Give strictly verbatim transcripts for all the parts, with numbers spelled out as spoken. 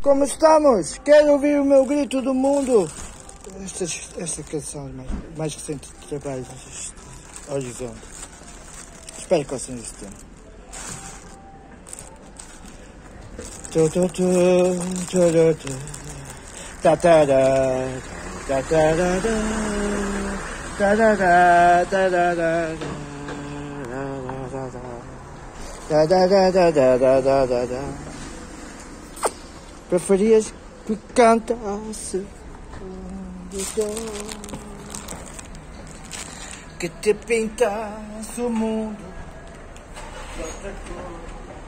Como estamos? Quero ouvir o meu grito do mundo. Esta, esta canção é mais, mais recente de trabalho do Horizonte. Espero que gostem deste tempo. Tu, tu, tu, tu, tu, tu. Ta, ta, da, ta, ta, da, da. Ta, da, da, ta, da, da, da, da, da, da, da, da, da, da, da. Preferias que cantasse que te pintasse o mundo de outra cor,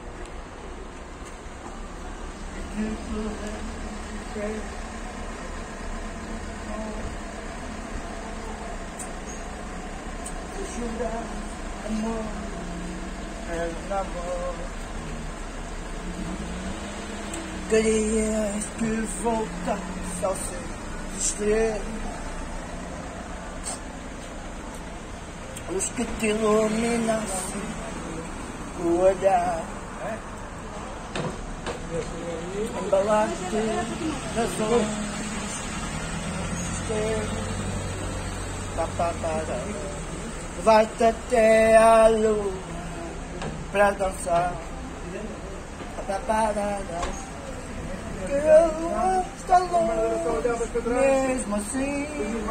que pudesse jurar amor, é amor. Querias que voltasse ao seu extremo, luz que te iluminasse o olhar, embalaste razões, levar-te até à lua para dançar. Que a lua está longe, mesmo assim,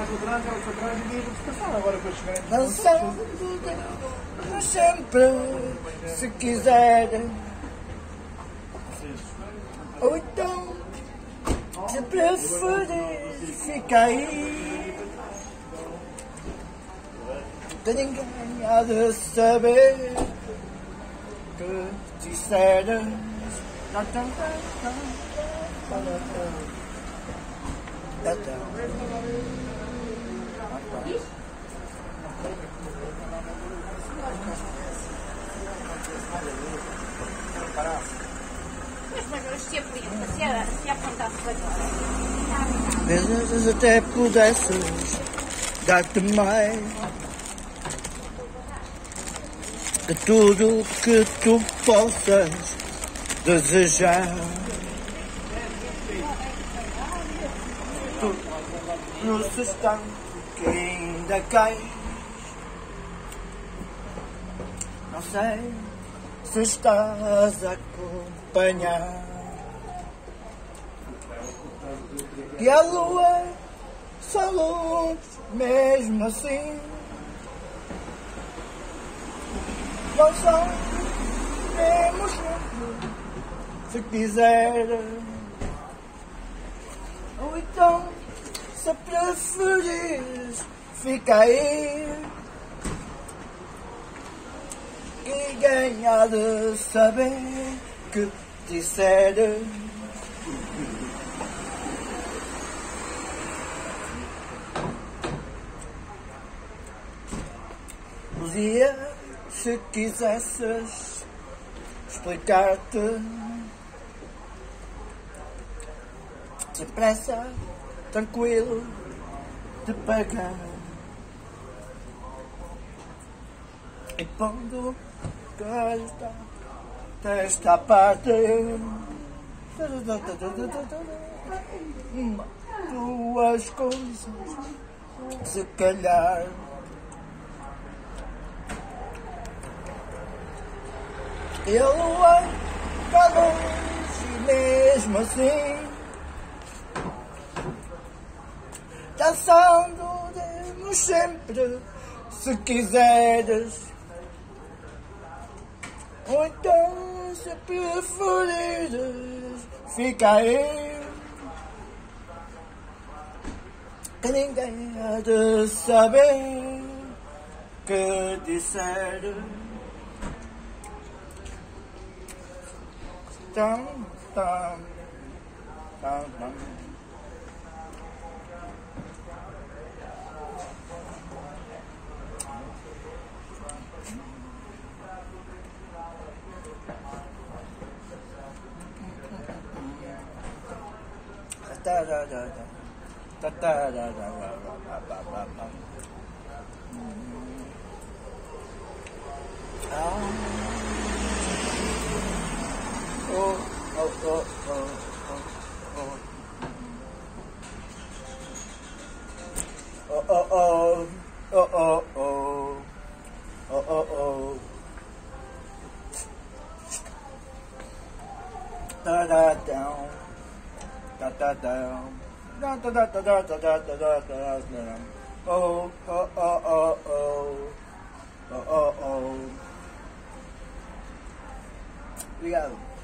dançando, mas sempre, se quiser. Ou então, se preferir, fica aí, que ninguém há de saber que disseres. Tá, tá, tá, tá, tá, tá, tá. Se apontasse agora. Vezes até pudesses dar-te mais de tudo que tu possas desejar. Tu no sustento que ainda cai. Não sei se estás a acompanhar que a lua só luz mesmo assim. Não são mesmo juntos, se quiser. Ou então, se preferires, fica aí, que ninguém há de saber que disseres. Um dia, se quisesses explicar-te depressa, tranquilo, de pagar, e pondo esta, esta parte, duas coisas, se calhar. E a lua está longe, e mesmo assim, dançando demos sempre, se quiseres. Ou então, se preferires, fica aí, que ninguém há de saber que disseres. Tam, tam, tam, tam. Ta da da da, ta ta da da da da da da da. Ah. Oh, oh, oh, oh, oh. oh oh, oh oh oh, oh oh oh. Da da down, da da down, da da da da da da da da da da. Oh oh oh oh oh, oh oh oh. Obrigado.